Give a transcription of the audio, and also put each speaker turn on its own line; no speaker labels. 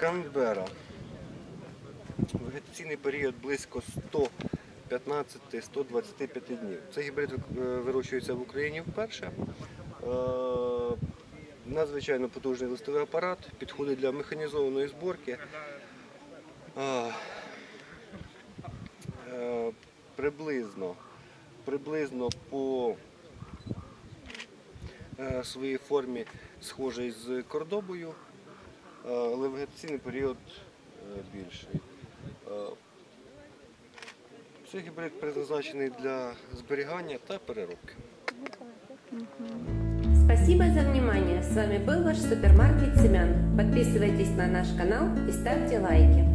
Канберра. Вегетаційний період близько 115-125 днів. Цей гібрид вирощується в Україні вперше. Надзвичайно потужний листовий апарат, підходить для механізованої зборки. Приблизно по своїй формі схожий з кордобою, але вегетаційний період більший. Цей гібрид призначений для зберігання та переробки.
Спасибо за внимание. С вами был ваш супермаркет семян. Подписывайтесь на наш канал и ставьте лайки.